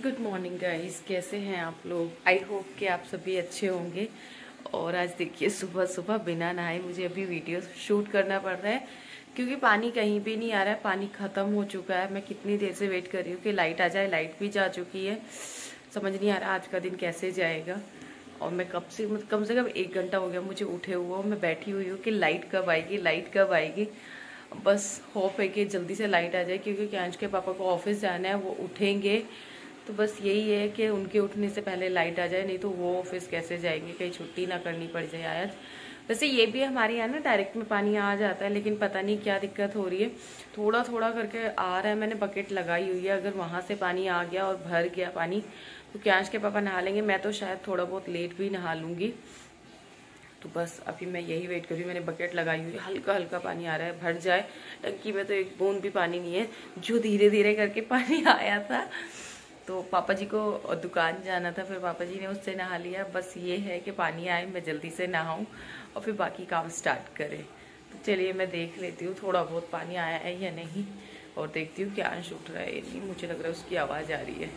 Good morning guys, कैसे हैं आप लोग। आई होप कि आप सभी अच्छे होंगे। और आज देखिए सुबह सुबह बिना नहाए मुझे अभी वीडियो शूट करना पड़ रहा है क्योंकि पानी कहीं भी नहीं आ रहा है। पानी खत्म हो चुका है। मैं कितनी देर से वेट कर रही हूँ कि लाइट आ जाए। लाइट भी जा चुकी है। समझ नहीं आ रहा आज का दिन कैसे जाएगा। और मैं कम से कम 1 घंटा हो गया मुझे उठे हुए। मैं बैठी हुई हूँ कि लाइट कब आएगी, लाइट कब आएगी। बस होप है कि जल्दी से लाइट आ जाए क्योंकि कैंश के पापा को ऑफिस जाना है, वो उठेंगे। तो बस यही है कि उनके उठने से पहले लाइट आ जाए, नहीं तो वो ऑफिस कैसे जाएंगे, कहीं छुट्टी ना करनी पड़ जाए आज। वैसे ये भी हमारे यहाँ ना डायरेक्ट में पानी आ जाता है, लेकिन पता नहीं क्या दिक्कत हो रही है। थोड़ा थोड़ा करके आ रहा है। मैंने बकेट लगाई हुई है, अगर वहां से पानी आ गया और भर गया पानी तो कैंश के पापा नहा लेंगे। मैं तो शायद थोड़ा बहुत लेट भी नहा लूंगी। तो बस अभी मैं यही वेट कर रही हूँ। मैंने बकेट लगाई हुई है, हल्का हल्का पानी आ रहा है, भर जाए। टंकी में तो एक बूंद भी पानी नहीं है। जो धीरे धीरे करके पानी आया था। तो पापा जी को दुकान जाना था, फिर पापा जी ने उससे नहा लिया। बस ये है कि पानी आए, मैं जल्दी से नहाऊं और फिर बाकी काम स्टार्ट करें। तो चलिए मैं देख लेती हूँ थोड़ा बहुत पानी आया है या नहीं, और देखती हूँ क्या अंश उठ रहा है। नहीं, मुझे लग रहा है उसकी आवाज़ आ रही है।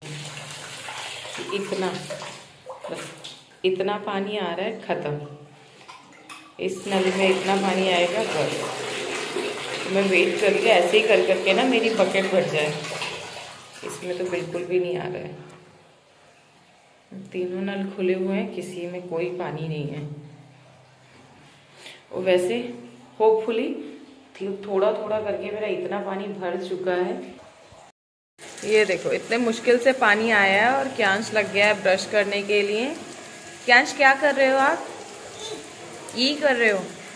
इतना बस इतना पानी आ रहा है, खत्म। इस नल में इतना पानी आएगा बस। तो मैं वेट कर रही हूँ ऐसे ही कर करके ना मेरी बकेट भर जाए। इसमें तो बिल्कुल भी नहीं आ रहा है। तीनों नल खुले हुए हैं, किसी में कोई पानी नहीं है। और वैसे होपफुली थोड़ा थोड़ा करके मेरा इतना पानी भर चुका है। ये देखो इतने मुश्किल से पानी आया है और कैंश लग गया है ब्रश करने के लिए। कैंश क्या कर रहे हो आप? ये कर रहे हो?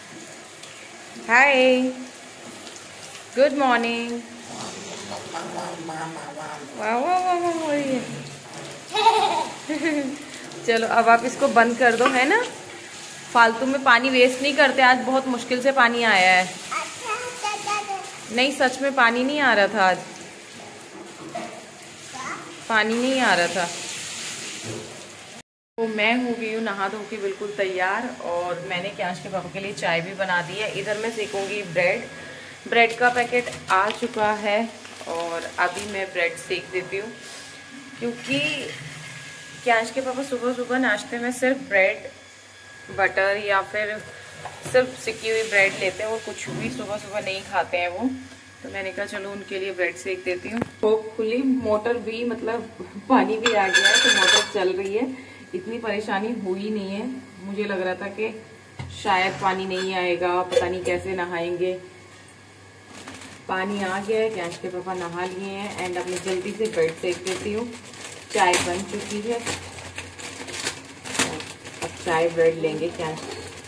Hi, good morning. वाह वाह वाह वाह हो रही है। चलो अब आप इसको बंद कर दो, है ना। फालतू में पानी वेस्ट नहीं करते। आज बहुत मुश्किल से पानी आया है। नहीं, सच में पानी नहीं आ रहा था आज। पानी नहीं आ रहा था। तो मैं हो गई हूँ नहा धो के बिल्कुल तैयार। और मैंने कैंश के पापा के लिए चाय भी बना दी है। इधर मैं सेकूंगी ब्रेड का पैकेट आ चुका है और अभी मैं ब्रेड सेक देती हूँ क्योंकि कैंश के पापा सुबह सुबह नाश्ते में सिर्फ ब्रेड बटर या फिर सिर्फ सिकी हुई ब्रेड लेते हैं। वो कुछ भी सुबह सुबह नहीं खाते हैं वो। तो मैंने कहा चलो उनके लिए ब्रेड सेक देती हूँ। होपफुली मोटर भी मतलब पानी भी आ गया है तो मोटर चल रही है। इतनी परेशानी हुई नहीं है। मुझे लग रहा था कि शायद पानी नहीं आएगा, पता नहीं कैसे नहाएंगे। पानी आ गया है, कैंश के पापा नहा लिए हैं। एंड अब मैं जल्दी से ब्रेड सेक देती हूँ। चाय बन चुकी है, अब चाय ब्रेड लेंगे कैंश।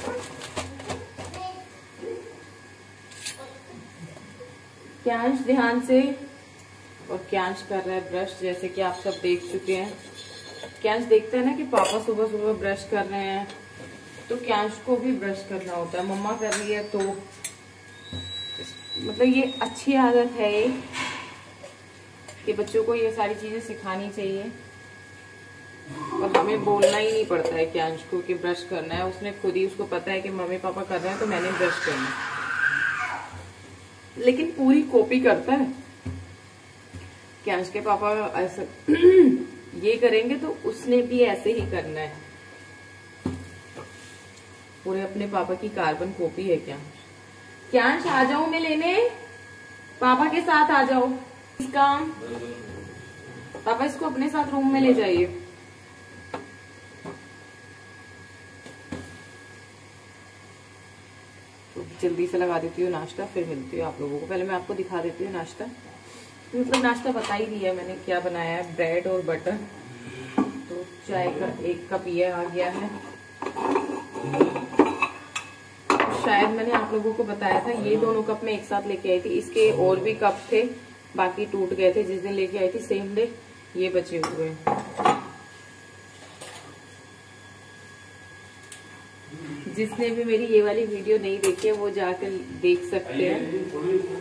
कैंश ध्यान से। और कैंश कर रहा है ब्रश, जैसे कि आप सब देख चुके हैं। कैंश देखते हैं ना कि पापा सुबह सुबह ब्रश कर रहे हैं तो कैंश को भी ब्रश करना होता है। मम्मा कर रही है तो मतलब ये अच्छी आदत है कि बच्चों को ये सारी चीजें सिखानी चाहिए। और हमें बोलना ही नहीं पड़ता है कैंश को कि ब्रश करना है। उसने खुद ही, उसको पता है कि मम्मी पापा कर रहे हैं तो मैंने ब्रश करना है। लेकिन पूरी कॉपी करता है। कैंश के पापा ऐसा ये करेंगे तो उसने भी ऐसे ही करना है। पूरे अपने पापा की कार्बन कॉपी है क्या। कैंश आ जाओ मैं लेने, पापा के साथ आ जाओ। काम पापा इसको अपने साथ रूम में ले जाइए। तो जल्दी से लगा देती हूँ नाश्ता, फिर मिलती हूँ आप लोगों को। पहले मैं आपको दिखा देती हूँ नाश्ता। मतलब नाश्ता बता ही दिया मैंने क्या बनाया है, ब्रेड और बटर। तो चाय का 1 कप ये आ गया है। शायद मैंने आप लोगों को बताया था ये दोनों कप मैं एक साथ लेके आई थी। इसके और भी कप थे, बाकी टूट गए थे जिस दिन लेके आई थी सेम डे। ये बचे हुए हैं। जिसने भी मेरी ये वाली वीडियो नहीं देखी है वो जाकर देख सकते हैं।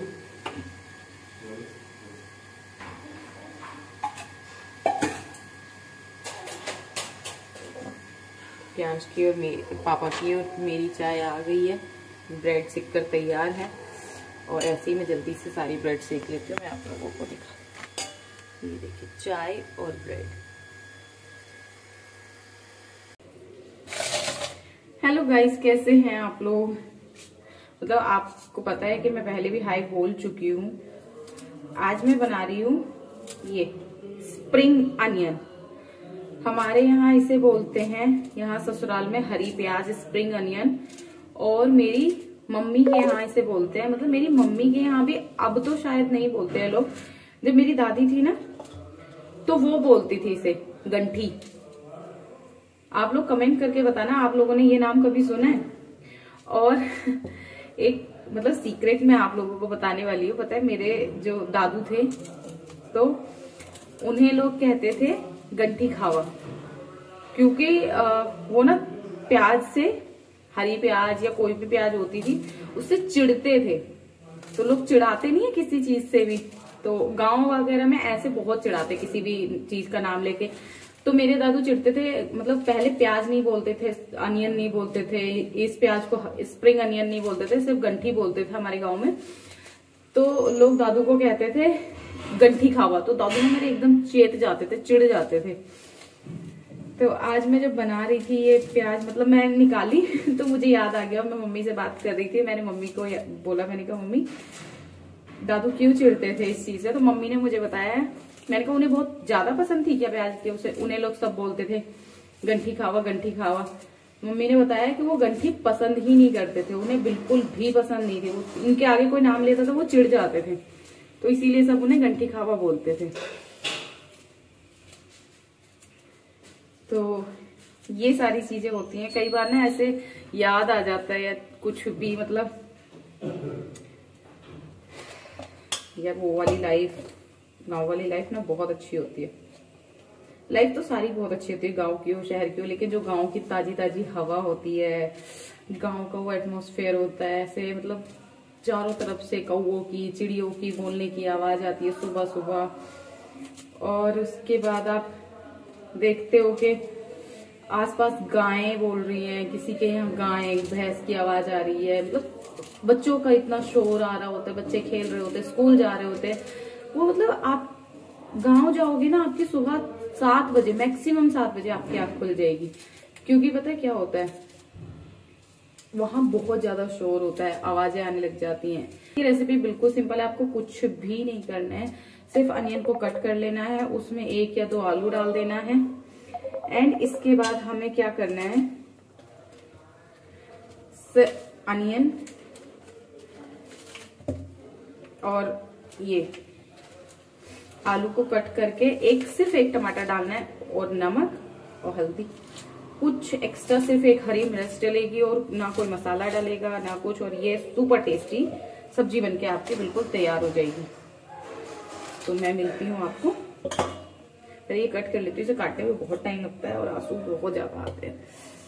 कैंश की और पापा की और मेरी चाय आ गई है। ब्रेड सेक कर तैयार है और ऐसे ही मैं जल्दी से सारी ब्रेड सेक लेती हूँ। मैं आप लोगों को दिखा ये देखिए चाय और ब्रेड। हेलो गाइस, कैसे हैं आप लोग? मतलब आपको पता है कि मैं पहले भी हाई बोल चुकी हूँ। आज मैं बना रही हूँ ये स्प्रिंग अनियन। हमारे यहाँ इसे बोलते हैं, यहाँ ससुराल में, हरी प्याज, स्प्रिंग अनियन। और मेरी मम्मी के यहाँ इसे बोलते हैं, मतलब मेरी मम्मी के यहाँ भी अब तो शायद नहीं बोलते हैं लोग। जब मेरी दादी थी ना तो वो बोलती थी इसे गंठी। आप लोग कमेंट करके बताना आप लोगों ने ये नाम कभी सुना है। और एक मतलब सीक्रेट मैं आप लोगों को बताने वाली हूँ। पता है मेरे जो दादू थे तो उन्हें लोग कहते थे गंठी खावा, क्योंकि वो ना प्याज से, हरी प्याज या कोई भी प्याज होती थी, उससे चिढ़ते थे। तो लोग चिढ़ाते नहीं है किसी चीज से भी, तो गांव वगैरह में ऐसे बहुत चिढ़ाते किसी भी चीज का नाम लेके। तो मेरे दादू चिढ़ते थे, मतलब पहले प्याज नहीं बोलते थे, अनियन नहीं बोलते थे, इस प्याज को स्प्रिंग अनियन नहीं बोलते थे, सिर्फ गंठी बोलते थे हमारे गांव में। तो लोग दादू को कहते थे गंठी खावा। तो दादू ने मेरे एकदम चेत जाते थे, चिढ़ जाते थे। तो आज मैं जब बना रही थी ये प्याज, मतलब मैं निकाली तो मुझे याद आ गया। मैं मम्मी से बात कर रही थी, मैंने मम्मी को बोला, मैंने कहा मम्मी दादू क्यों चिढ़ते थे इस चीज से? तो मम्मी ने मुझे बताया, मैंने कहा उन्हें बहुत ज्यादा पसंद थी क्या प्याज के? उसे उन्हें लोग सब बोलते थे गंठी खावा, गंठी खावा। मम्मी ने बताया कि वो गंठी पसंद ही नहीं करते थे, उन्हें बिल्कुल भी पसंद नहीं थी। वो इनके आगे कोई नाम लेता था वो चिढ़ जाते थे, तो इसीलिए सब उन्हें गंठी खावा बोलते थे। तो ये सारी चीजें होती हैं। कई बार ना ऐसे याद आ जाता है या कुछ भी, मतलब यार वो वाली लाइफ, गांव वाली लाइफ ना बहुत अच्छी होती है। लाइफ तो सारी बहुत अच्छी होती है, गांव की हो शहर की हो, लेकिन जो गांव की ताजी ताजी हवा होती है, गांव का वो एटमॉस्फेयर होता है, ऐसे मतलब चारों तरफ से कौओं की, चिड़ियों की बोलने की आवाज आती है सुबह सुबह। और उसके बाद आप देखते हो कि आसपास गायें बोल रही हैं, किसी के यहाँ गाय भैंस की आवाज आ रही है, मतलब बच्चों का इतना शोर आ रहा होता है, बच्चे खेल रहे होते हैं, स्कूल जा रहे होते हैं। वो मतलब आप गांव जाओगे ना, आपकी सुबह 7 बजे, मैक्सिमम 7 बजे आपकी आंख खुल जाएगी। क्योंकि पता है क्या होता है, वहां बहुत ज्यादा शोर होता है, आवाजें आने लग जाती हैं। ये रेसिपी बिल्कुल सिंपल है, आपको कुछ भी नहीं करना है, सिर्फ अनियन को कट कर लेना है, उसमें 1 या 2 आलू डाल देना है। एंड इसके बाद हमें क्या करना है, अनियन और ये आलू को कट करके सिर्फ एक टमाटर डालना है, और नमक और हल्दी, कुछ एक्स्ट्रा, सिर्फ एक हरी मिर्च डलेगी, और ना कोई मसाला डलेगा ना कुछ। और ये सुपर टेस्टी सब्जी बनके आपकी बिल्कुल तैयार हो जाएगी। तो मैं मिलती हूँ आपको, पहले ये कट कर लेती हूँ। इसे काटने में बहुत टाइम लगता है और आंसू बहुत ज्यादा आते हैं।